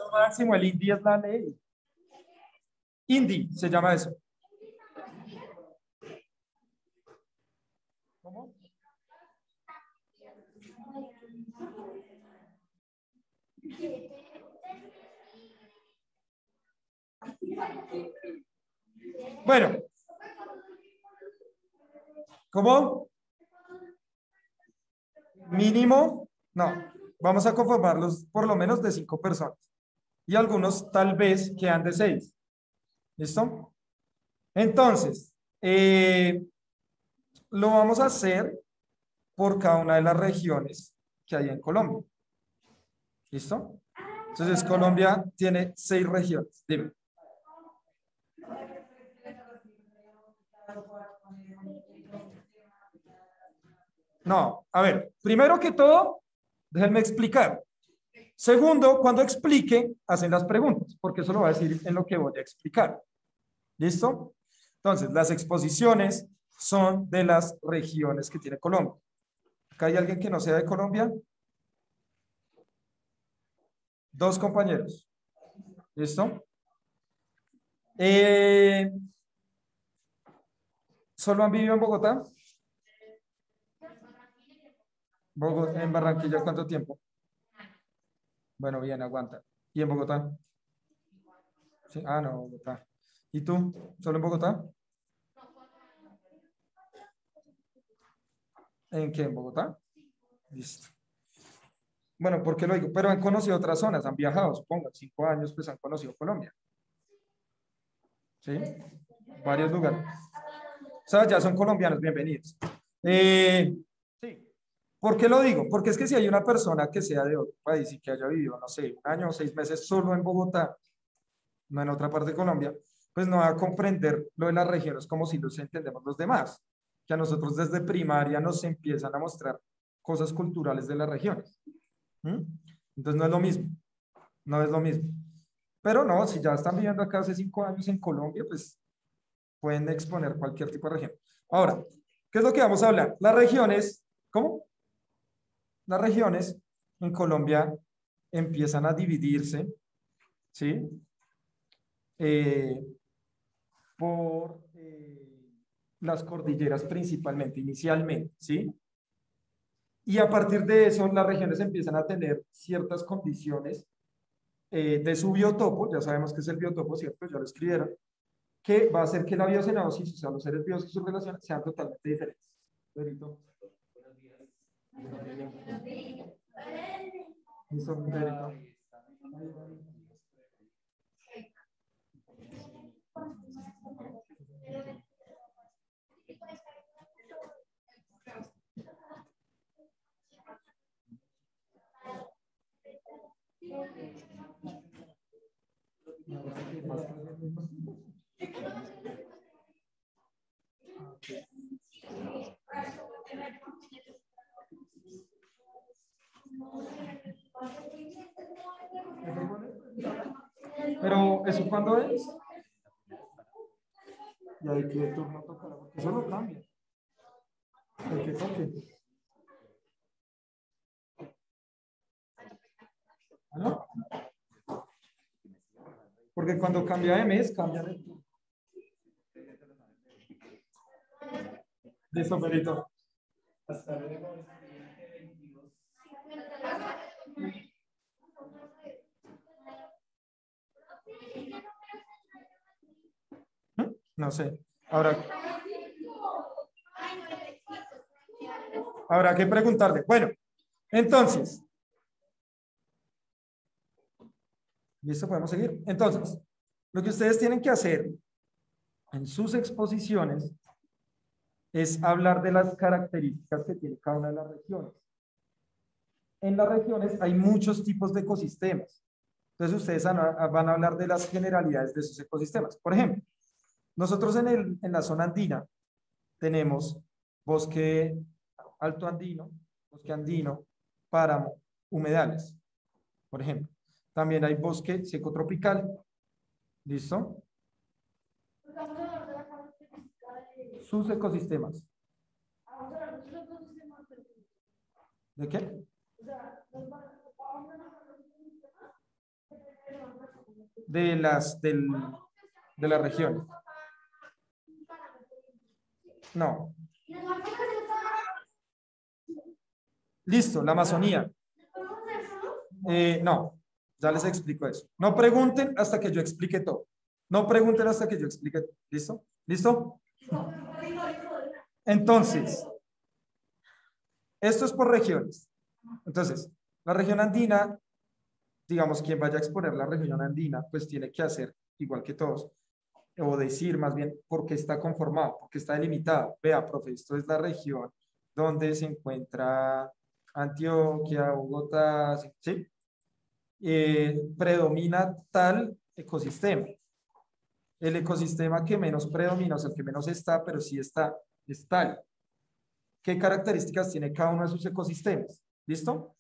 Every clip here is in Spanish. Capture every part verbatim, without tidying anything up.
Máximo, el INDI es la ley. INDI se llama eso. ¿Cómo? Bueno. ¿Cómo? Mínimo, no. Vamos a conformarlos por lo menos de cinco personas. Y algunos tal vez quedan de seis. ¿Listo? Entonces, eh, lo vamos a hacer por cada una de las regiones que hay en Colombia. ¿Listo? Entonces, Colombia tiene seis regiones. Dime. No, a ver, primero que todo, déjenme explicar. Segundo, cuando explique, hacen las preguntas, porque eso lo va a decir en lo que voy a explicar. ¿Listo? Entonces, las exposiciones son de las regiones que tiene Colombia. ¿Acá hay alguien que no sea de Colombia? Dos compañeros. ¿Listo? Eh, ¿Solo han vivido en Bogotá? Bogotá, en Barranquilla, ¿cuánto tiempo? Bueno, bien, aguanta. ¿Y en Bogotá? Sí. Ah, no, Bogotá. ¿Y tú? ¿Solo en Bogotá? ¿En qué? ¿En Bogotá? Listo. Bueno, ¿por qué lo digo? Pero han conocido otras zonas, han viajado, supongo, cinco años, pues han conocido Colombia. ¿Sí? Varios lugares. O sea, ya son colombianos, bienvenidos. Eh, sí. ¿Por qué lo digo? Porque es que si hay una persona que sea de otro país y que haya vivido, no sé, un año o seis meses solo en Bogotá, no en otra parte de Colombia, pues no va a comprender lo de las regiones como si los entendemos los demás, que a nosotros desde primaria nos empiezan a mostrar cosas culturales de las regiones. ¿Mm? Entonces no es lo mismo, no es lo mismo. Pero no, si ya están viviendo acá hace cinco años en Colombia, pues pueden exponer cualquier tipo de región. Ahora, ¿qué es lo que vamos a hablar? Las regiones, ¿cómo? Las regiones en Colombia empiezan a dividirse, ¿sí? Eh, por eh, las cordilleras principalmente, inicialmente, ¿sí? Y a partir de eso, las regiones empiezan a tener ciertas condiciones eh, de su biotopo, ya sabemos que es el biotopo, ¿cierto? Ya lo escribieron, que va a hacer que la biocenosis, o sea, los seres vivos y sus relaciones sean totalmente diferentes. Pedrito. Listo, Pedrito. Pero, ¿eso cuándo es? Y ahí que turno tocará, porque eso lo cambia. El que toque. ¿Ah, no? Porque cuando cambia de mes, cambia de turno. Listo, Perito. Hasta luego. No sé. Ahora, habrá que preguntarle. Bueno, entonces. ¿Listo? Podemos seguir. Entonces, lo que ustedes tienen que hacer en sus exposiciones es hablar de las características que tiene cada una de las regiones. En las regiones hay muchos tipos de ecosistemas. Entonces, ustedes van a hablar de las generalidades de esos ecosistemas. Por ejemplo, nosotros en, el, en la zona andina tenemos bosque alto andino, bosque andino, páramo, humedales, por ejemplo. También hay bosque seco tropical. ¿Listo? Sus ecosistemas. ¿De qué? de las del, de la región. No. Listo, la Amazonía. Eh, no, ya les explico eso. No pregunten hasta que yo explique todo. No pregunten hasta que yo explique todo. ¿Listo? ¿Listo? Entonces, esto es por regiones. Entonces, la región andina, digamos, quien vaya a exponer la región andina, pues tiene que hacer igual que todos, o decir más bien por qué está conformado, por qué está delimitado. Vea, profe, esto es la región donde se encuentra Antioquia, Bogotá, ¿sí? Eh, predomina tal ecosistema. El ecosistema que menos predomina, o sea, el que menos está, pero sí está, es tal. ¿Qué características tiene cada uno de sus ecosistemas? ¿Listo?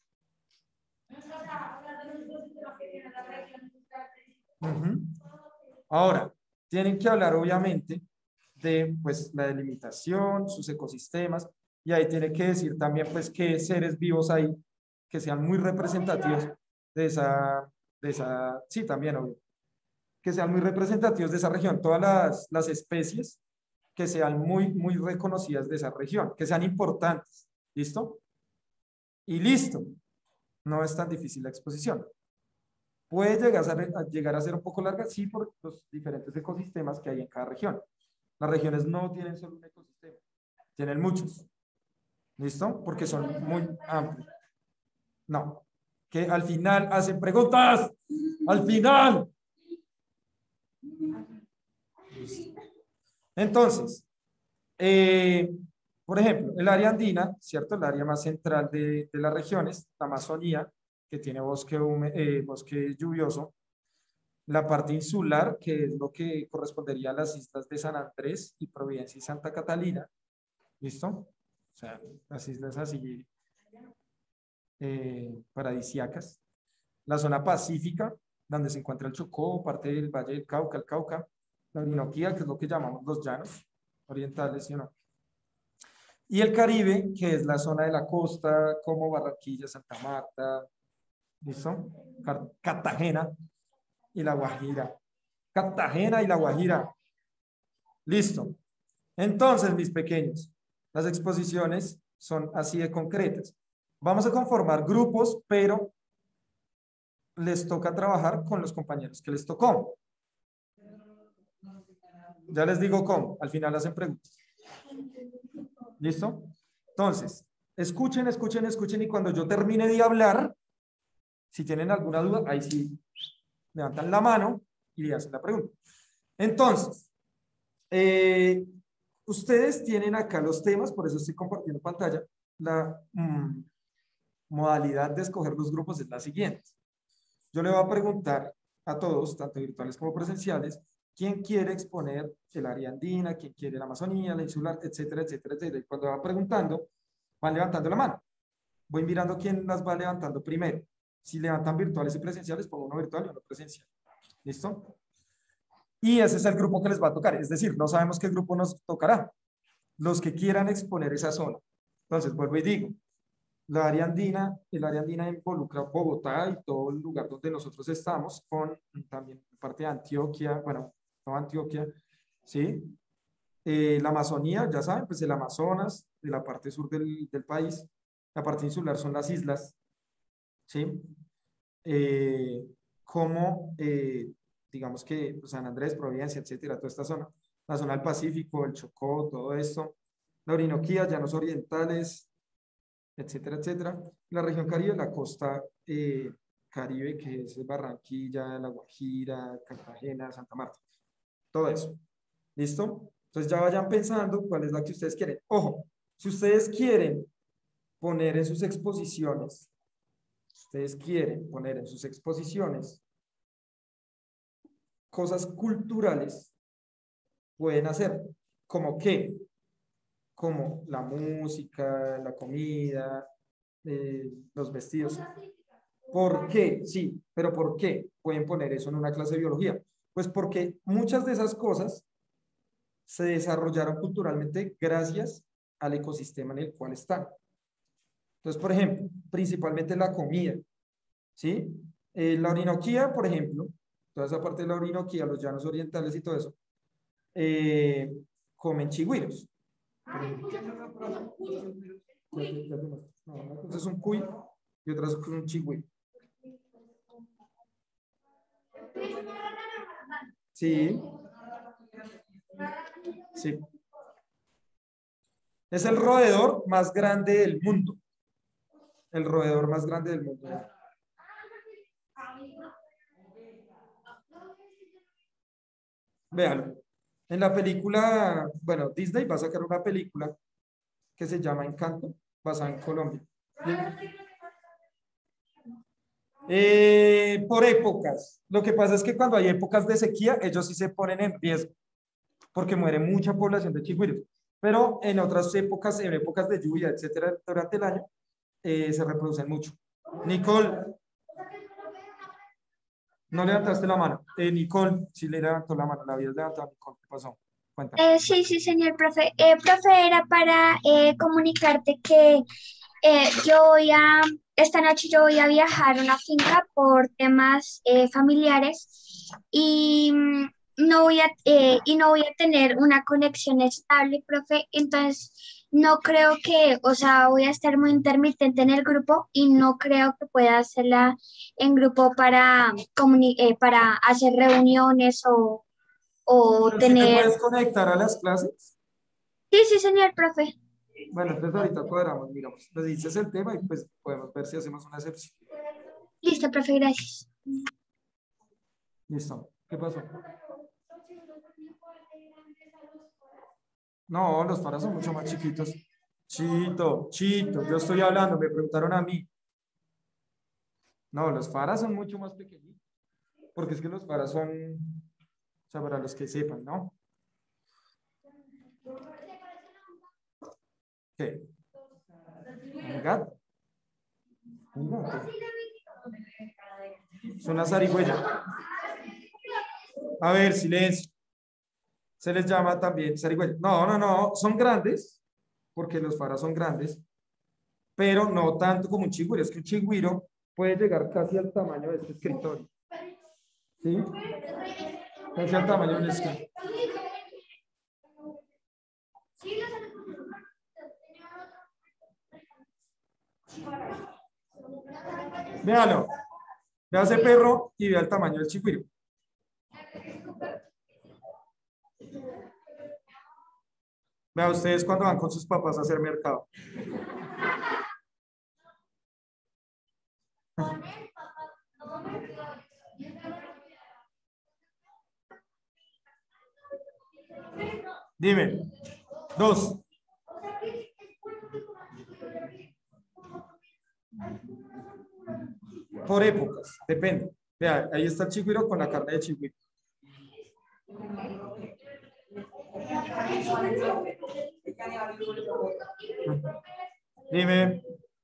Uh-huh. Ahora, tienen que hablar obviamente de pues la delimitación, sus ecosistemas, y ahí tiene que decir también pues qué seres vivos hay que sean muy representativos de esa, de esa, sí, también obvio, que sean muy representativos de esa región, todas las, las especies que sean muy, muy reconocidas de esa región, que sean importantes, ¿listo? Y listo, no es tan difícil la exposición. Puede llegar a, ser, a llegar a ser un poco larga, sí, por los diferentes ecosistemas que hay en cada región. Las regiones no tienen solo un ecosistema, tienen muchos. ¿Listo? Porque son muy amplios. No. Que al final hacen preguntas. Al final. Entonces, eh, por ejemplo, el área andina, ¿cierto? El área más central de, de las regiones, la Amazonía, que tiene bosque, hume, eh, bosque lluvioso. La parte insular, que es lo que correspondería a las islas de San Andrés y Providencia y Santa Catalina. ¿Listo? O sea, las islas así eh, paradisíacas. La zona pacífica, donde se encuentra el Chocó, parte del Valle del Cauca, el Cauca. La Orinoquía, que es lo que llamamos los llanos orientales, ¿sí o no? Y el Caribe, que es la zona de la costa, como Barranquilla, Santa Marta, ¿listo? Cartagena y La Guajira. Cartagena y La Guajira. Listo. Entonces, mis pequeños, las exposiciones son así de concretas. Vamos a conformar grupos, pero les toca trabajar con los compañeros que les tocó. Ya les digo cómo, al final hacen preguntas. ¿Listo? Entonces, escuchen, escuchen, escuchen y cuando yo termine de hablar, si tienen alguna duda, ahí sí levantan la mano y le hacen la pregunta. Entonces, eh, ustedes tienen acá los temas, por eso estoy compartiendo pantalla. La mmm, modalidad de escoger los grupos es la siguiente. Yo le voy a preguntar a todos, tanto virtuales como presenciales, quién quiere exponer el área andina, quién quiere la Amazonía, la insular, etcétera, etcétera, etcétera. Y cuando va preguntando, van levantando la mano. Voy mirando quién las va levantando primero. Si levantan virtuales y presenciales, pongo uno virtual y uno presencial. ¿Listo? Y ese es el grupo que les va a tocar. Es decir, no sabemos qué grupo nos tocará. Los que quieran exponer esa zona. Entonces, vuelvo y digo, la área andina, el área andina involucra Bogotá y todo el lugar donde nosotros estamos, con también parte de Antioquia, bueno, no Antioquia, ¿sí? Eh, la Amazonía, ya saben, pues el Amazonas, de la parte sur del, del país, la parte insular son las islas, ¿sí? Eh, como, eh, digamos que pues, San Andrés, Providencia, etcétera, toda esta zona, la zona del Pacífico, el Chocó, todo esto, la Orinoquía, llanos orientales, etcétera, etcétera. La región Caribe, la costa eh, Caribe, que es Barranquilla, La Guajira, Cartagena, Santa Marta. Todo eso. ¿Listo? Entonces ya vayan pensando cuál es la que ustedes quieren. Ojo, si ustedes quieren poner en sus exposiciones, ustedes quieren poner en sus exposiciones cosas culturales, pueden hacer. ¿Como qué? Como la música, la comida, eh, los vestidos. ¿Por qué? Sí, pero ¿por qué pueden poner eso en una clase de biología? Pues porque muchas de esas cosas se desarrollaron culturalmente gracias al ecosistema en el cual están. Entonces, por ejemplo, principalmente la comida, ¿sí? Eh, la Orinoquía, por ejemplo, toda esa parte de la Orinoquía, los llanos orientales y todo eso, eh, comen chigüiros. No, una cosa es un cuy y otra es un chigüiro. Sí. Sí. Es el roedor más grande del mundo. El roedor más grande del mundo. Véanlo. En la película, bueno, Disney va a sacar una película que se llama Encanto, basada en Colombia. Eh, por épocas. Lo que pasa es que cuando hay épocas de sequía, ellos sí se ponen en riesgo, porque muere mucha población de chigüiros. Pero en otras épocas, en épocas de lluvia, etcétera, durante el año, eh, se reproducen mucho. Nicole, no levantaste la mano. Eh, Nicole, sí le levantó la mano, la habías levantado, Nicole, ¿qué pasó? Cuéntame. Eh, sí, sí, señor profe. Eh, profe, era para eh, comunicarte que eh, yo voy a, esta noche yo voy a viajar a una finca por temas eh, familiares y mm, no voy a, eh, y no voy a tener una conexión estable, profe. Entonces, no creo que, o sea, voy a estar muy intermitente en el grupo y no creo que pueda hacerla en grupo para, comuni- eh, para hacer reuniones o, o Pero si te tener... puedes conectar a las clases. Sí, sí, señor profe. Bueno, entonces ahorita cuadramos, miramos. Me dices el tema y pues podemos ver si hacemos una excepción. Listo, profe, gracias. Listo. ¿Qué pasó? No, los faras son mucho más chiquitos. Chito, chito, yo estoy hablando, me preguntaron a mí. No, los faras son mucho más pequeñitos. Porque es que los faras son, o sea, para los que sepan, ¿no? ¿Qué? ¿Un gato? ¿Un gato? Es una zarigüeya. A ver, silencio. Se les llama también zarigüeya. No, no, no, son grandes, porque los faras son grandes, pero no tanto como un chigüiro. Es que un chigüiro puede llegar casi al tamaño de este escritorio. ¿Sí? Casi al tamaño de un escritorio. Véalo. Vea ese perro y vea el tamaño del chigüiro. Vea ustedes cuando van con sus papás a hacer mercado. Dime. Dos. Por épocas, depende. Vea, ahí está el chigüiro con la carne de chigüiro. Dime.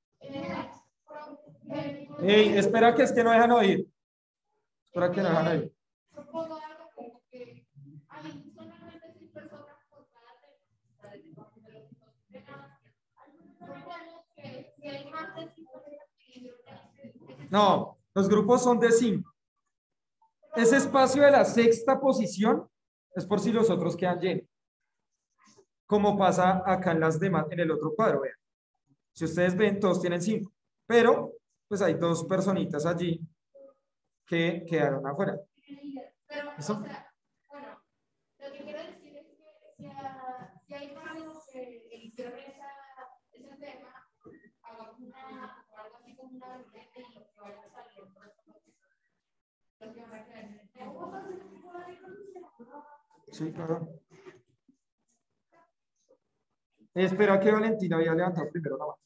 Hey, espera que es que no dejan oír. Espera que no dejan oír. No, los grupos son de cinco. Ese espacio de la sexta posición es por si los otros quedan llenos. Como pasa acá en las demás, en el otro cuadro, vean. Si ustedes ven, todos tienen cinco. Pero, pues hay dos personitas allí que quedaron afuera. ¿Eso? Lo que quiero decir es que si, a, si hay varios que eligieron esa, ese tema, hagamos una, o algo así como una vertiente y que vaya saliendo. Sí, claro. Espero a que Valentina había levantado primero la mano.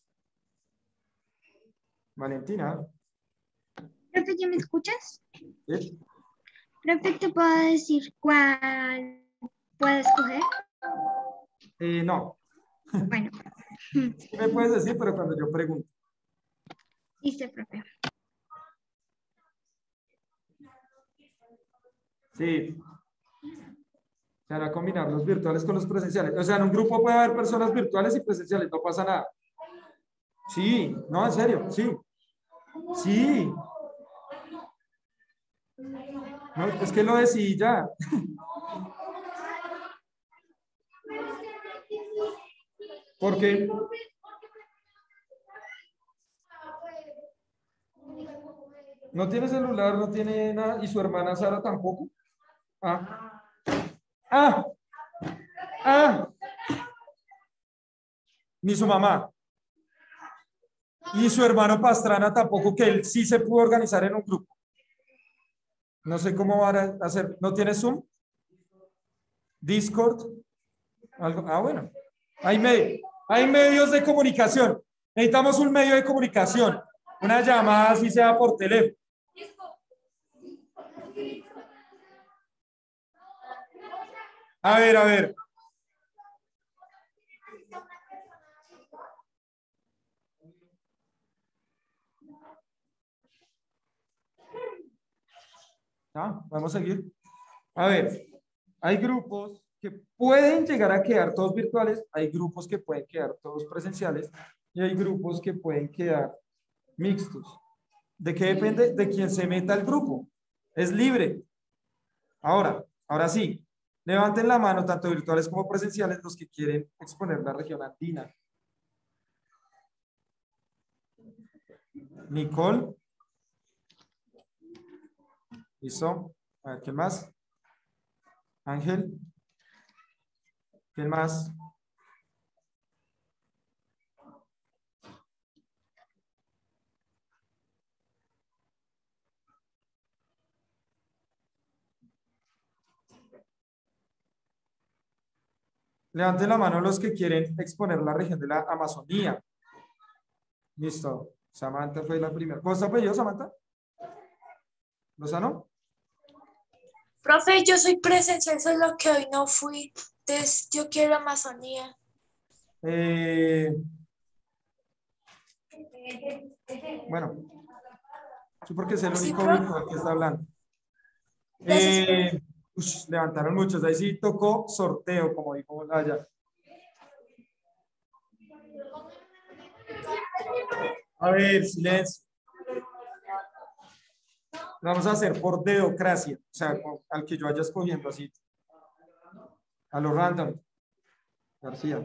Valentina. Profe, ¿ya me escuchas? ¿Sí? Profe, ¿te puedo decir cuál puedo escoger? Eh, no. Bueno. Sí me puedes decir, pero cuando yo pregunto. Listo, profe. Sí. Se van a combinar los virtuales con los presenciales. O sea, en un grupo puede haber personas virtuales y presenciales, no pasa nada. Sí, no, en serio, sí. Sí. No, es que lo decidí ya. ¿Por qué? No tiene celular, no tiene nada, y su hermana Sara tampoco. Ah. Ah. Ah. Ni su mamá. Y su hermano Pastrana tampoco, que él sí se pudo organizar en un grupo. No sé cómo van a hacer. ¿No tiene Zoom? ¿Discord? ¿Algo? Ah, bueno. Hay, med hay medios de comunicación. Necesitamos un medio de comunicación. Una llamada, así sea por teléfono. A ver, a ver. Ah, vamos a seguir. A ver, hay grupos que pueden llegar a quedar todos virtuales, hay grupos que pueden quedar todos presenciales y hay grupos que pueden quedar mixtos. ¿De qué depende? De quién se meta al grupo. Es libre. Ahora, ahora sí, levanten la mano, tanto virtuales como presenciales, los que quieren exponer la región andina. Nicole. ¿Listo? A ver, ¿quién más? Ángel. ¿Quién más? Levanten la mano los que quieren exponer la región de la Amazonía. Listo. Samantha fue la primera. ¿Cómo está apellido, Samantha? ¿Lozano? Profe, yo soy presencial, solo que hoy no fui. Entonces, yo quiero Amazonía. Eh, bueno, sí, porque es el Sí, único profe. virtual que está hablando. Gracias, profe. Eh, ush, levantaron muchos. Ahí sí tocó sorteo, como dijo allá. A ver, silencio. Vamos a hacer por dedocracia, o sea, al que yo vaya escogiendo así. A lo random. García.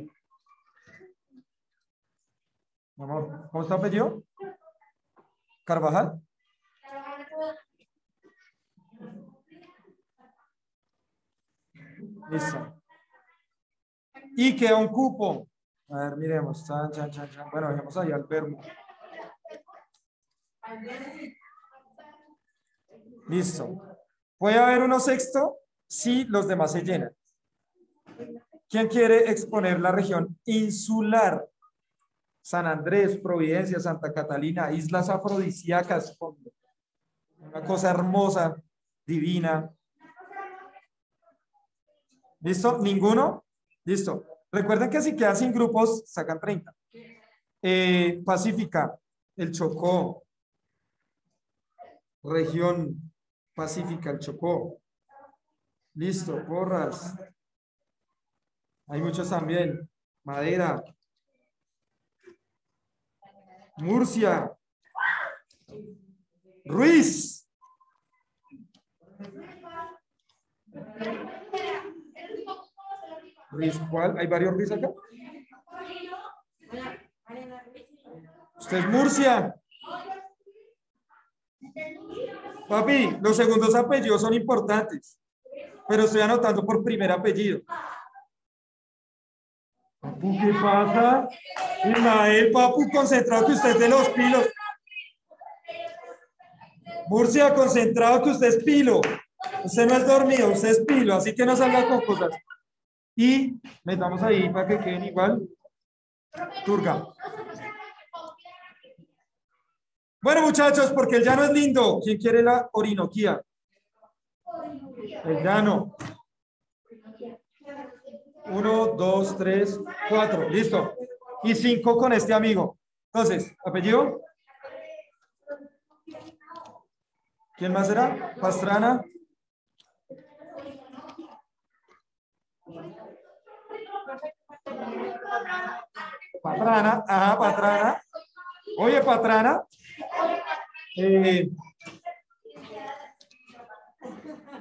Mi amor, ¿cómo está apellido? ¿Carvajal? Listo. Y queda un cupo. A ver, miremos. Chan, chan, chan, chan. Bueno, dejemos ahí al verbo. Listo. ¿Puede haber uno sexto? Si los demás se llenan. ¿Quién quiere exponer la región insular? San Andrés, Providencia, Santa Catalina, islas afrodisíacas, una cosa hermosa, divina. ¿Listo? ¿Ninguno? Listo. Recuerden que si quedan sin grupos, sacan treinta. Eh, Pacífica, el Chocó. Región Pacífica, el Chocó. Listo, Porras. Hay muchos también. Madera. Murcia. Ruiz. Ruiz, ¿cuál? ¿Hay varios Ruiz acá? Usted es Murcia. Papi, los segundos apellidos son importantes, pero estoy anotando por primer apellido. Papu, ¿qué pasa? Ismael, papu, concentrado que usted es de los pilos. Murcia, concentrado que usted es pilo. Usted no es dormido, usted es pilo, así que no salga con cosas. Y metamos ahí para que queden igual. Turga. Bueno, muchachos, porque el llano es lindo. ¿Quién quiere la Orinoquía? El llano. Uno, dos, tres, cuatro. Listo. Y cinco con este amigo. Entonces, ¿apellido? ¿Quién más será? Pastrana. Patrana. Ajá, Patrana. Oye, Patrana. Eh,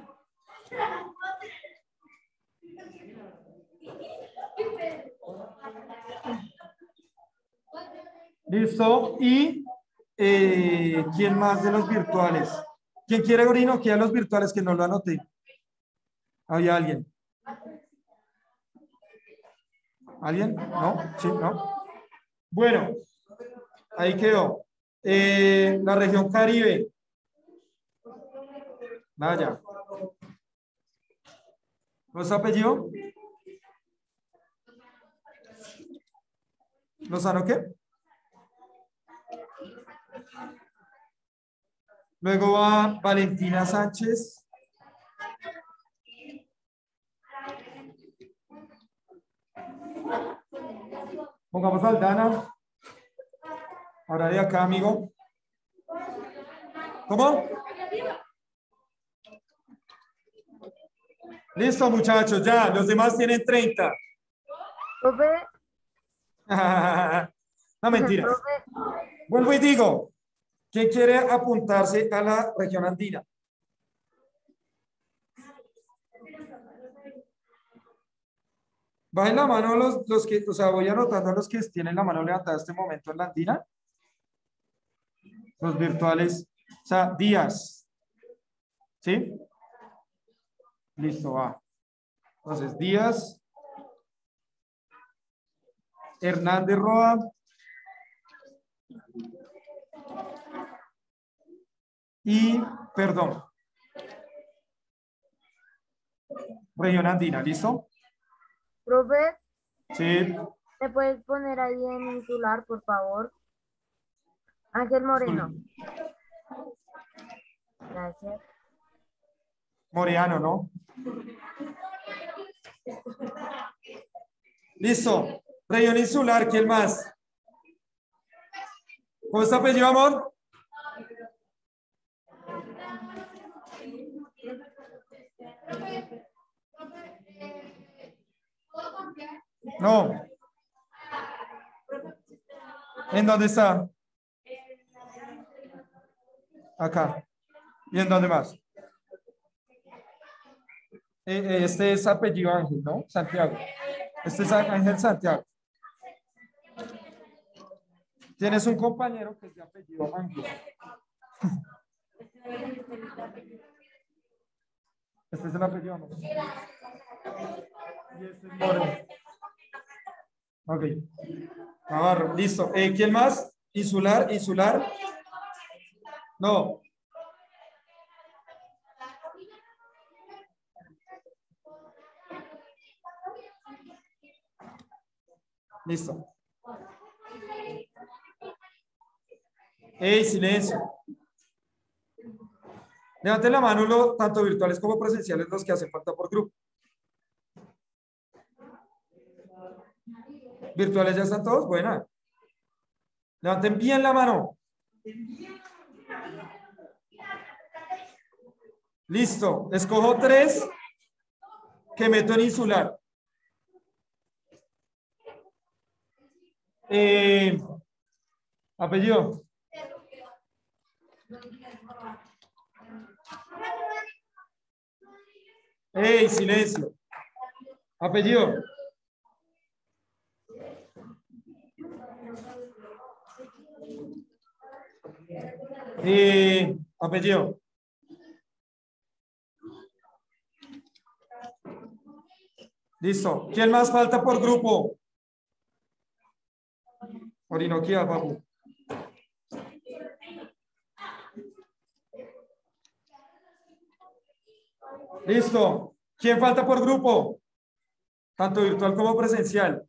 Listo. Y eh, ¿quién más de los virtuales? ¿Quién quiere Orinoquía los virtuales que no lo anoté? ¿Había alguien? ¿Alguien? ¿No? ¿Sí? ¿No? Bueno, ahí quedó. Eh, la región Caribe. Vaya. ¿Los apellido? ¿Lozano qué? Luego va Valentina Sánchez. Pongamos a Aldana. Ahora de acá, amigo. ¿Cómo? Listo, muchachos, ya. Los demás tienen treinta. Profe. No, mentiras. Profe. Vuelvo y digo, ¿quién quiere apuntarse a la región andina? Bajen la mano los, los que, o sea, voy anotando a los que tienen la mano levantada en este momento en la andina. Los virtuales, o sea, Díaz. ¿Sí? Listo, va. Entonces, Díaz. Hernández Roa. Y, perdón. Región andina, ¿listo? Profe, Sí. ¿me puedes poner ahí en insular, por favor? Ángel Moreno. Gracias. Moreano, ¿no? Listo. Región insular, ¿quién más? ¿Cómo está apellido, amor? No. ¿En dónde está? Acá. ¿Y en dónde más? Eh, Este es apellido Ángel, ¿no? Santiago. Este es Ángel Santiago. Tienes un compañero que es de apellido Ángel. Este es el apellido, ¿no? Y este es Moro. Ok. Navarro, listo. Eh, ¿Quién más? Insular, insular. No. Listo. ¡Ey, silencio! Levanten la mano, lo, tanto virtuales como presenciales, los que hacen falta por grupo. ¿Virtuales ya están todos? Buena. Levanten bien la mano. Listo. Escojo tres que meto en insular. Eh, apellido. ¡Ey, silencio! Apellido. Eh, apellido. Listo. ¿Quién más falta por grupo? Orinoquía, papu. Listo. ¿Quién falta por grupo? Tanto virtual como presencial.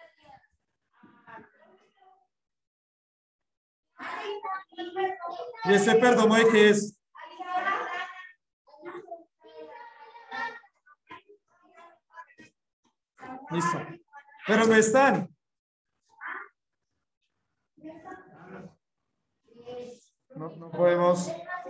¿Y este perdomo de qué es? Listo. Pero no están. No, no podemos.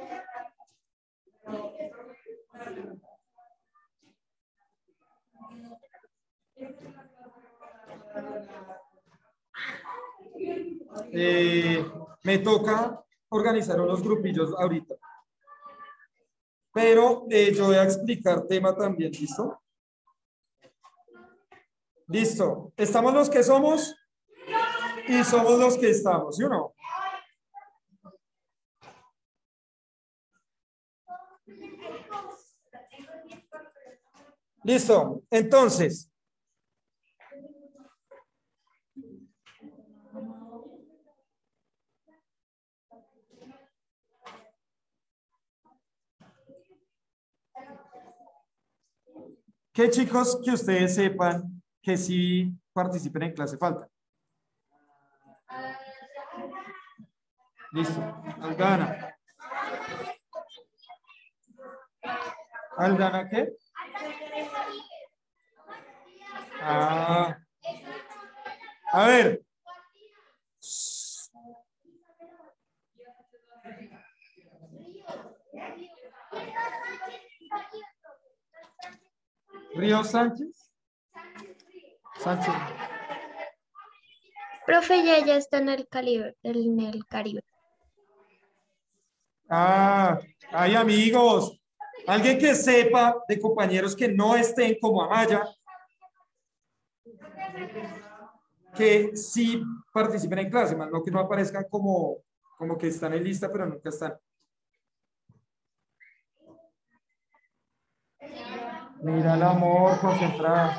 Eh, me toca organizar unos grupillos ahorita. Pero eh, yo voy a explicar tema también, ¿listo? Listo. ¿Estamos los que somos? Y somos los que estamos, ¿sí o no? Listo. Entonces, ¿qué chicos que ustedes sepan que sí participen en clase falta? Listo. Aldana. ¿Aldana qué? Ah. A ver. Río Sánchez. Sánchez. Profe, ya, ya está en el Caribe, en el Caribe. Ah, hay amigos. Alguien que sepa de compañeros que no estén como Amaya, que sí participen en clase, más no que no aparezcan como, como que están en lista, pero nunca están. Mira el amor, concentrada.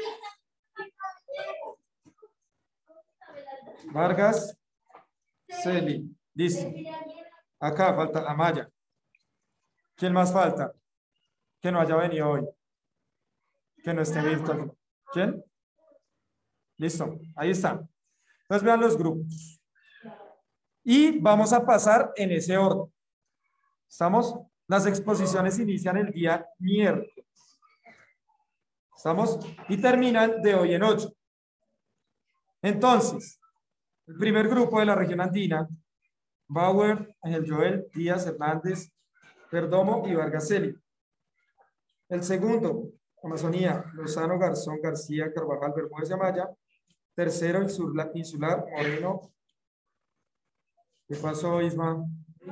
Vargas, Celi, listo. Acá falta Amaya. ¿Quién más falta? Que no haya venido hoy. Que no esté virtual. ¿Quién? Listo, ahí está. Entonces vean los grupos. Y vamos a pasar en ese orden. ¿Estamos? Las exposiciones inician el día miércoles. ¿Estamos? Y terminan de hoy en ocho. Entonces, el primer grupo de la región andina, Bauer, Ángel Joel, Díaz, Hernández, Perdomo y Vargas Celi. El segundo, Amazonía, Lozano, Garzón, García, Carvajal, Bermúdez y Amaya. Tercero, Insular, Insular, Moreno. ¿Qué pasó, Isma?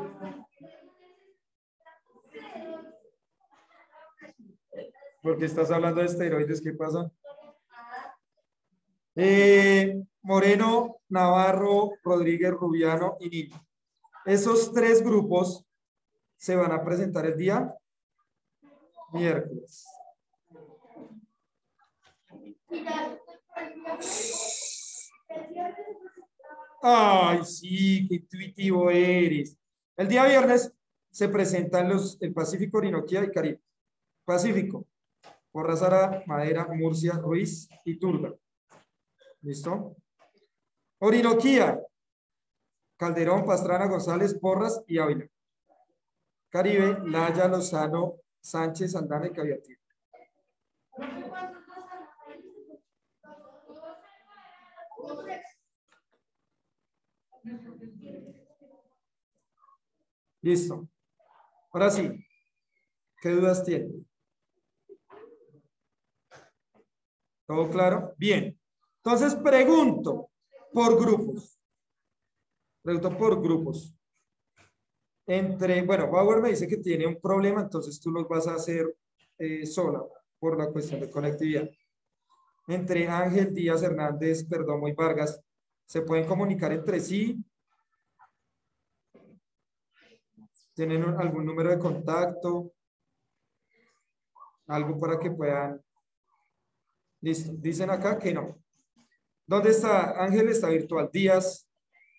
¿Por qué estás hablando de esteroides? ¿Qué pasa? Eh, Moreno, Navarro, Rodríguez, Rubiano y Niño. Esos tres grupos se van a presentar el día miércoles. Ay, sí, qué intuitivo eres. El día viernes se presentan los, el Pacífico, Orinoquía y Caribe. Pacífico, Porras, Ara, Madera, Murcia, Ruiz y Turba. ¿Listo? Orinoquía, Calderón, Pastrana, González, Porras y Ávila. Caribe, Laya, Lozano, Sánchez, Aldana y Caviatir. Listo. Ahora sí, ¿qué dudas tienen? ¿Todo claro? Bien. Entonces pregunto por grupos. Pregunto por grupos. Entre, bueno, Bauer me dice que tiene un problema, entonces tú los vas a hacer eh, sola por la cuestión de conectividad. Entre Ángel, Díaz, Hernández, Perdomo y Vargas, ¿se pueden comunicar entre sí? ¿Tienen un, algún número de contacto? Algo para que puedan. Listo. Dicen acá que no. ¿Dónde está? Ángel está virtual. Díaz.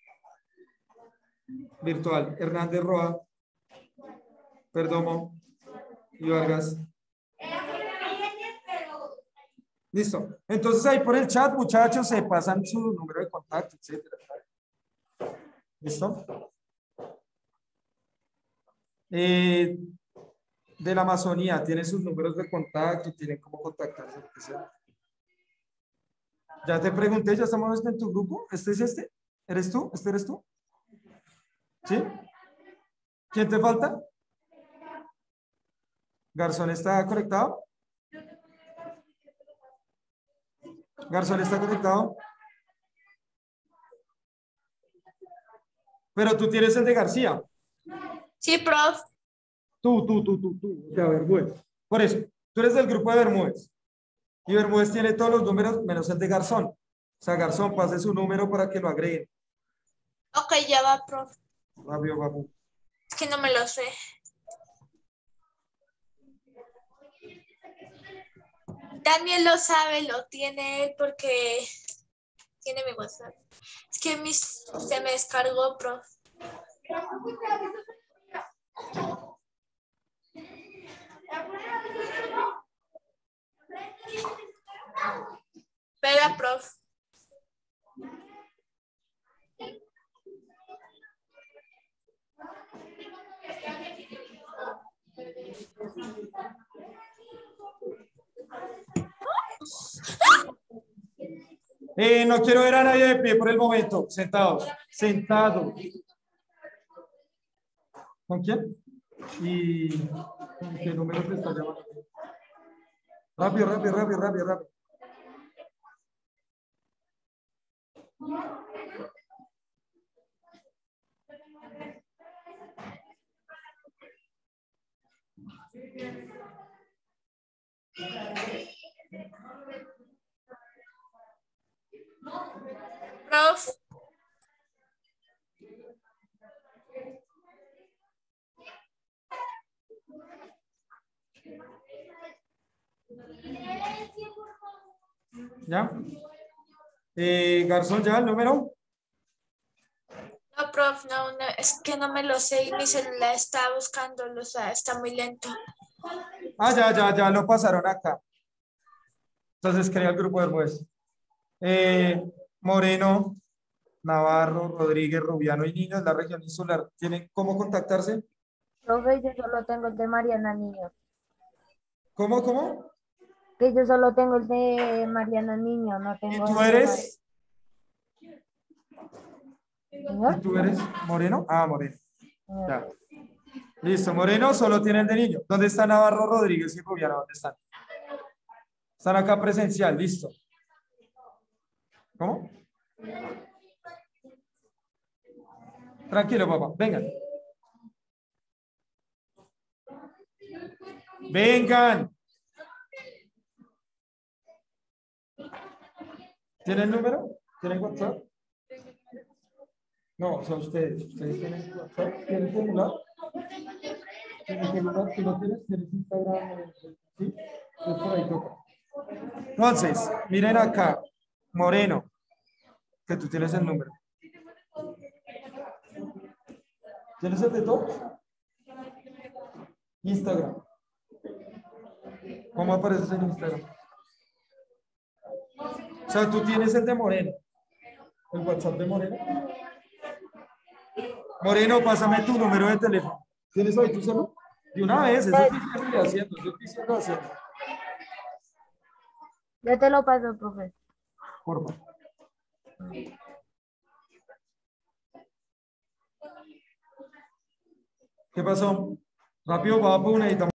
Virtual. Hernández Roa. Perdomo. Y Vargas. Listo. Entonces ahí por el chat, muchachos, se pasan su número de contacto, etcétera. ¿Listo? Eh, de la Amazonía, tienen sus números de contacto, tienen cómo contactarse, lo que sea. Ya te pregunté, ¿ya estamos en tu grupo? ¿Este es este? ¿Eres tú? ¿Este eres tú? ¿Sí? ¿Quién te falta? ¿Garzón está conectado? ¿Garzón está conectado? Pero tú tienes el de García. Sí, prof. Tú, tú, tú, tú, tú. O sea, Bermúdez. Por eso, tú eres del grupo de Bermúdez. Y Bermúdez tiene todos los números menos el de Garzón. O sea, Garzón, pase su número para que lo agreguen. Ok, ya va, profe. Rápido, papu. Es que no me lo sé. Daniel lo sabe, lo tiene él porque tiene mi WhatsApp. Es que mis, se me descargó, profe. Espera, profe. Eh, no quiero ver a nadie de pie por el momento. Sentados. Sentados. ¿Con quién? ¿Y con qué número te está llamando? Rápido, rápido, rápido, rápido, rápido. Prof. ¿Ya? Eh, Garzón, ¿ya el número? No, prof, no, no, es que no me lo sé y mi celular está buscándolo, o sea, está muy lento. Ah, ya, ya, ya lo pasaron acá. Entonces crea el grupo de Hermoes. Eh, Moreno, Navarro, Rodríguez, Rubiano y Niños, la región insular. ¿Tienen cómo contactarse? Profe, yo solo tengo el de Mariana Niño. ¿Cómo, cómo? Que yo solo tengo el de Mariana Niño, no ¿Y tengo tú el de eres? Señor. ¿Y tú eres Moreno? Ah, Moreno. Señor. Ya. Listo, Moreno solo tiene el de Niño. ¿Dónde está Navarro, Rodríguez y Rubiano? ¿Dónde están? Están acá presencial, listo. ¿Cómo? Tranquilo, papá, vengan. Vengan. ¿Tienen número? ¿Tienen WhatsApp? No, son ustedes. ¿Ustedes tienen WhatsApp? ¿Tienen celular? ¿Tienes celular? ¿Tú lo tienes? ¿Tienes Instagram? ¿Sí? Es por ahí toca. Entonces, miren acá. Moreno, que tú tienes el número. ¿Tienes el de todos? Instagram. ¿Cómo apareces en Instagram? O sea, tú tienes el de Moreno. El WhatsApp de Moreno. Moreno, pásame tu número de teléfono. ¿Tienes ahí tu celular? De una vez, eso es difícil de haciendo. Eso es difícil de haciendo. Yo te lo paso, profe. Por favor. ¿Qué pasó? Rápido, papu, necesitamos.